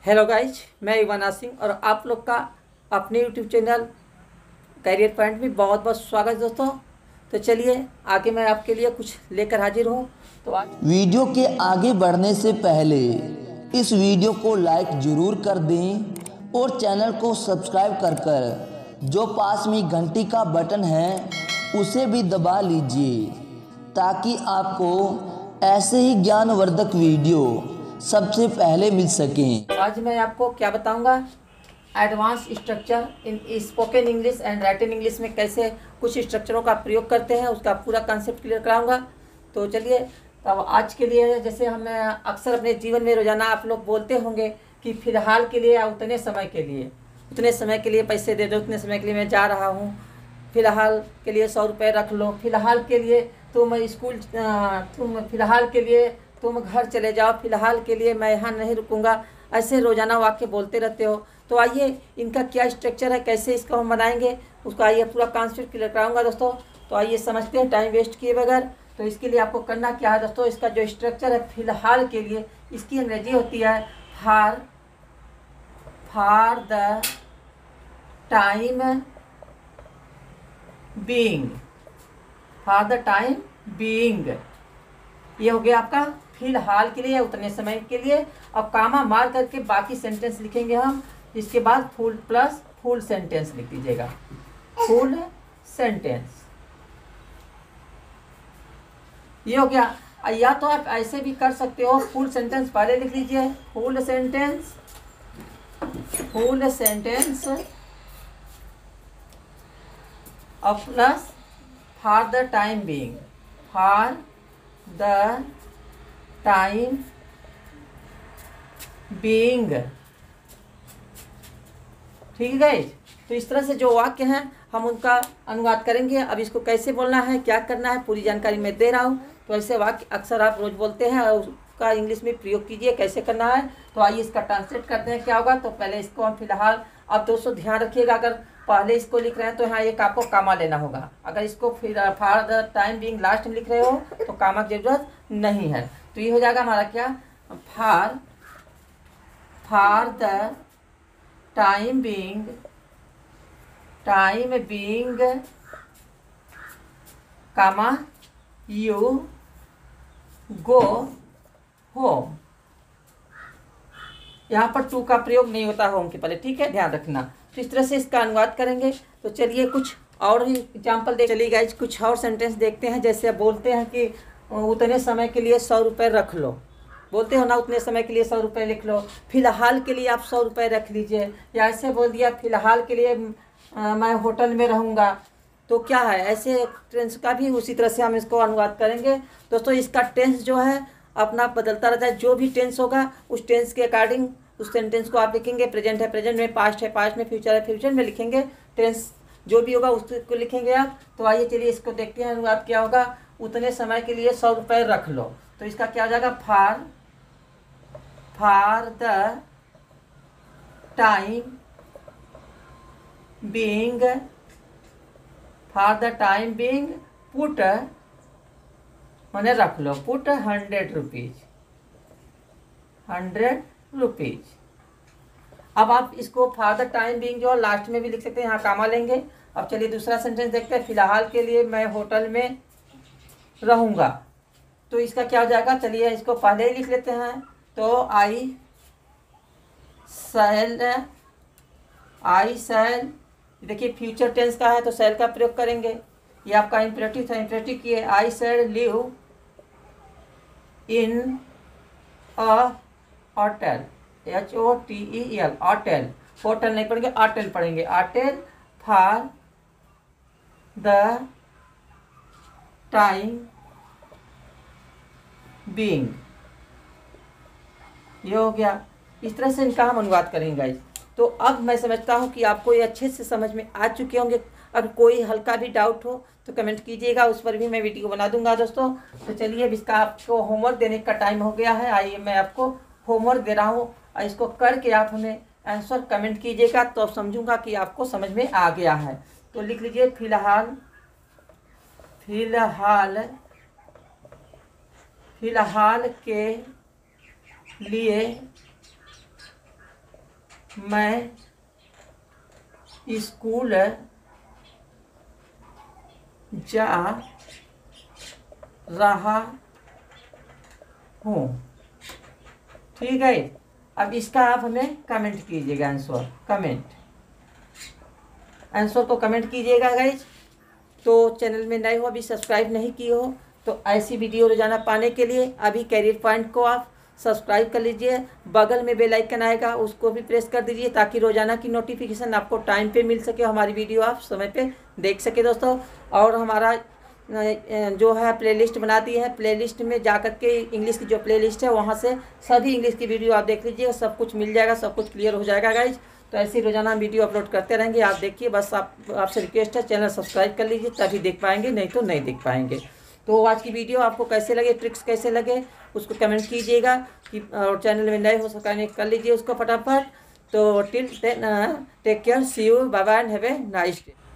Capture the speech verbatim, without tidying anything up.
Hello guys, मैं युवाना सिंह और आप लोग का अपने यूट्यूब चैनल करियर पॉइंट में बहुत बहुत स्वागत दोस्तों। तो चलिए आगे मैं आपके लिए कुछ लेकर हाजिर हूँ। तो आज वीडियो के आगे बढ़ने से पहले इस वीडियो को लाइक जरूर कर दें और चैनल को सब्सक्राइब कर कर जो पास में घंटी का बटन है उसे भी दबा लीजिए ताकि आपको ऐसे ही ज्ञानवर्धक वीडियो सबसे पहले मिल सकें। आज मैं आपको क्या बताऊँगा, advance structure in spoken English and written English में कैसे कुछ स्ट्रक्चरों का प्रयोग करते हैं उसका पूरा कॉन्सेप्ट क्लियर कराऊंगा। तो चलिए, तब आज के लिए जैसे हम अक्सर अपने जीवन में रोजाना आप लोग बोलते होंगे कि फ़िलहाल के लिए या उतने समय के लिए उतने समय के लिए पैसे दे दो, उतने समय के लिए मैं जा रहा हूँ, फ़िलहाल के लिए सौ रुपये रख लो, फ़िलहाल के लिए तुम स्कूल तुम फ़िलहाल के लिए तुम घर चले जाओ, फ़िलहाल के लिए मैं यहाँ नहीं रुकूँगा। ऐसे रोज़ाना वाक्य बोलते रहते हो। तो आइए इनका क्या स्ट्रक्चर है, कैसे इसको हम बनाएंगे उसका आइए पूरा कॉन्सेप्ट क्लियर कराऊंगा दोस्तों। तो आइए समझते हैं टाइम वेस्ट किए बगैर। तो इसके लिए आपको करना क्या है दोस्तों, इसका जो स्ट्रक्चर है फ़िलहाल के लिए, इसकी अंग्रेजी होती है for for the time being, for the time being. ये हो गया आपका फिलहाल के लिए या उतने समय के लिए। अब कामा मार करके बाकी सेंटेंस लिखेंगे हम। इसके बाद फुल प्लस फुल सेंटेंस लिख दीजिएगा, फुल सेंटेंस। ये हो गया। या तो आप ऐसे भी कर सकते हो, फुल सेंटेंस पहले लिख लीजिए, फुल सेंटेंस फुल सेंटेंस और plus for the time being, for the time being. ठीक है। तो इस तरह से जो वाक्य हैं हम उनका अनुवाद करेंगे। अब इसको कैसे बोलना है, क्या करना है, पूरी जानकारी मैं दे रहा हूँ। तो ऐसे वाक्य अक्सर आप रोज बोलते हैं और उसका इंग्लिश में प्रयोग कीजिए कैसे करना है। तो आइए इसका ट्रांसलेट करते हैं क्या होगा। तो पहले इसको हम फिलहाल, अब दोस्तों ध्यान रखिएगा, अगर पहले इसको लिख रहे हैं तो यहाँ एक आपको कामा लेना होगा। अगर इसको फिर for the time being last में लिख रहे हो तो कामा की जरूरत नहीं है। तो ये हो जाएगा हमारा क्या, for for the time being time being comma you go home. यहाँ पर टू का प्रयोग नहीं होता होम के पहले, ठीक है, ध्यान रखना। तो इस तरह से इसका अनुवाद करेंगे। तो चलिए कुछ और ही एग्जाम्पल देख चलिए गाइज, कुछ और सेंटेंस देखते हैं। जैसे बोलते हैं कि उतने समय के लिए सौ रुपये रख लो, बोलते हो ना, उतने समय के लिए सौ रुपये लिख लो, फिलहाल के लिए आप सौ रुपये रख लीजिए। या ऐसे बोल दिया फिलहाल के लिए आ, मैं होटल में रहूँगा। तो क्या है, ऐसे टेंस का भी उसी तरह से हम इसको अनुवाद करेंगे दोस्तों। इसका टेंस जो है अपना बदलता रहता है, जो भी टेंस होगा उस टेंस के अकॉर्डिंग उस सेंटेंस को आप लिखेंगे। प्रेजेंट है प्रेजेंट में, पास्ट है पास्ट में, फ्यूचर है फ्यूचर में लिखेंगे। टेंस जो भी होगा उसको लिखेंगे आप। तो आइए चलिए इसको देखते हैं अनुवाद क्या होगा। उतने समय के लिए सौ रुपये रख लो, तो इसका क्या हो जाएगा, for for the time being, for the time being put, मैंने रख लो, put hundred rupees hundred rupees. अब आप इसको फॉर द टाइम बीइंग जो लास्ट में भी लिख सकते हैं, यहाँ कामा लेंगे। अब चलिए दूसरा सेंटेंस देखते हैं, फिलहाल के लिए मैं होटल में रहूँगा। तो इसका क्या हो जाएगा, चलिए इसको पहले ही लिख लेते हैं। तो आई शैल आई शैल, देखिए फ्यूचर टेंस का है तो शैल का प्रयोग करेंगे। ये आपका इम्परेटिव था, इम्परेटिव किए, I shall live in a hotel, H O T E L, hotel, hotel नहीं पढ़ेंगे, होटल पढ़ेंगे, hotel for the time being. ये हो गया। इस तरह से इनका हम अनुवाद करेंगे गाइस। तो अब मैं समझता हूँ कि आपको ये अच्छे से समझ में आ चुके होंगे। अब कोई हल्का भी डाउट हो तो कमेंट कीजिएगा, उस पर भी मैं वीडियो बना दूंगा दोस्तों। तो चलिए अब इसका आपको होमवर्क देने का टाइम हो गया है। आइए मैं आपको होमवर्क दे रहा हूँ और इसको करके आप हमें आंसर कमेंट कीजिएगा, तो अब समझूंगा कि आपको समझ में आ गया है। तो लिख लीजिए, फिलहाल फिलहाल फिलहाल के लिए मैं स्कूल जा रहा हूँ। ठीक है, अब इसका आप हमें कमेंट कीजिएगा, आंसर कमेंट आंसर तो कमेंट कीजिएगा गाइज। तो चैनल में नए हो, अभी सब्सक्राइब नहीं किए हो, तो ऐसी वीडियो रोजाना पाने के लिए अभी कैरियर पॉइंट को आप सब्सक्राइब कर लीजिए। बगल में बेल आइकन आएगा, उसको भी प्रेस कर दीजिए ताकि रोजाना की नोटिफिकेशन आपको टाइम पे मिल सके, हमारी वीडियो आप समय पे देख सके दोस्तों। और हमारा जो है प्लेलिस्ट बना दी है, प्लेलिस्ट में जा कर के इंग्लिश की जो प्लेलिस्ट है वहाँ से सभी इंग्लिश की वीडियो आप देख लीजिएगा, सब कुछ मिल जाएगा, सब कुछ क्लियर हो जाएगा गाइज। तो ऐसे रोजाना वीडियो अपलोड करते रहेंगे, आप देखिए। बस आप आपसे रिक्वेस्ट है, चैनल सब्सक्राइब कर लीजिए, तभी देख पाएंगे, नहीं तो नहीं देख पाएंगे। तो आज की वीडियो आपको कैसे लगे, ट्रिक्स कैसे लगे, उसको कमेंट कीजिएगा कि और चैनल में नए हो सब्सक्राइब कर लीजिए उसको फटाफट। तो till take care, see you, bye bye and have a nice day.